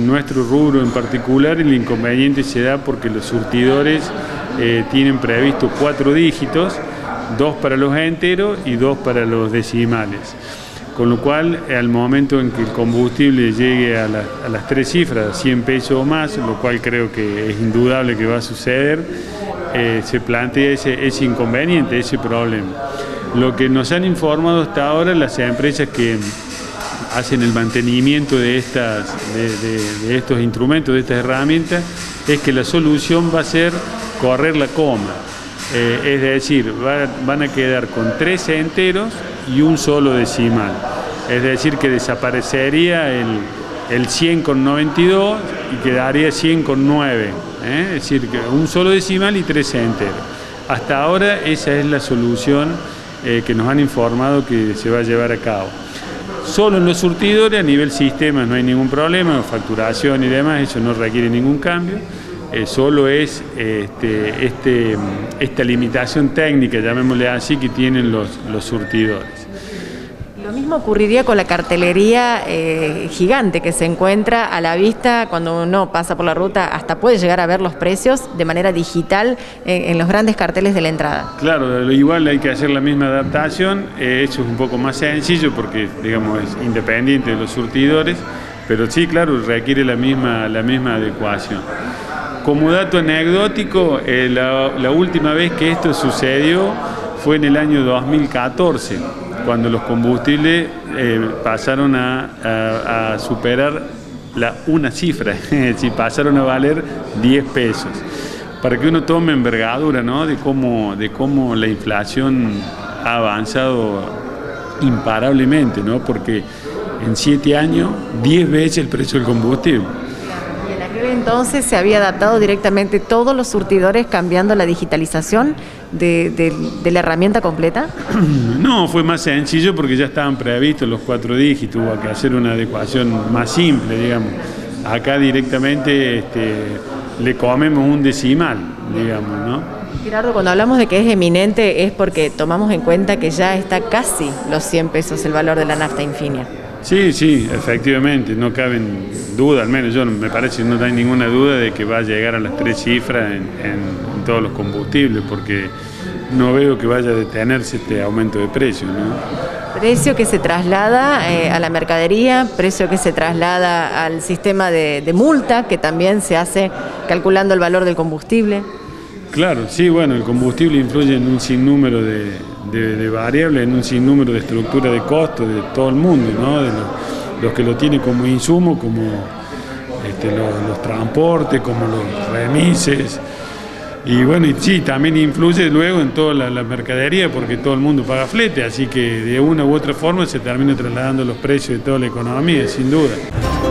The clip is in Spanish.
en nuestro rubro en particular el inconveniente se da porque los surtidores tienen previsto 4 dígitos, 2 para los enteros y 2 para los decimales. Con lo cual, al momento en que el combustible llegue a las 3 cifras, 100 pesos o más, lo cual creo que es indudable que va a suceder, se plantea ese inconveniente, ese problema. Lo que nos han informado hasta ahora las empresas que hacen el mantenimiento de estos instrumentos, de estas herramientas, es que la solución va a ser correr la coma. Es decir, van a quedar con 3 enteros y un solo decimal. Es decir, que desaparecería el 100,92 y quedaría 100,9. Es decir, que un solo decimal y 3 enteros. Hasta ahora esa es la solución que nos han informado que se va a llevar a cabo. Solo en los surtidores, a nivel sistema no hay ningún problema, facturación y demás, eso no requiere ningún cambio. Solo es esta limitación técnica, llamémosle así, que tienen los surtidores. Lo mismo ocurriría con la cartelería gigante que se encuentra a la vista cuando uno pasa por la ruta, hasta puede llegar a ver los precios de manera digital en los grandes carteles de la entrada. Claro, igual hay que hacer la misma adaptación, eso es un poco más sencillo porque, digamos, es independiente de los surtidores, pero sí, claro, requiere la misma adecuación. Como dato anecdótico, la última vez que esto sucedió fue en el año 2014, cuando los combustibles pasaron a superar una cifra, es decir, pasaron a valer 10 pesos. Para que uno tome envergadura, ¿no?, de cómo la inflación ha avanzado imparablemente, ¿no?, porque en 7 años, 10 veces el precio del combustible. Entonces se había adaptado directamente todos los surtidores cambiando la digitalización de la herramienta completa. No, fue más sencillo porque ya estaban previstos los 4 dígitos, hubo que hacer una adecuación más simple, digamos. Acá directamente le comemos un decimal, digamos, ¿no? Gerardo, cuando hablamos de que es eminente es porque tomamos en cuenta que ya está casi los 100 pesos el valor de la nafta Infinia. Sí, efectivamente, no cabe duda, al menos yo me parece que no hay ninguna duda de que va a llegar a las 3 cifras en todos los combustibles, porque no veo que vaya a detenerse este aumento de precio, ¿no? Precio que se traslada a la mercadería, precio que se traslada al sistema de multa, que también se hace calculando el valor del combustible. Claro, sí, bueno, el combustible influye en un sinnúmero de variables, en un sinnúmero de estructuras de costos de todo el mundo, ¿no? De los que lo tienen como insumo, como los transportes, como los remises. Y bueno, y sí, también influye luego en toda la mercadería porque todo el mundo paga flete, así que de una u otra forma se termina trasladando los precios de toda la economía, sin duda.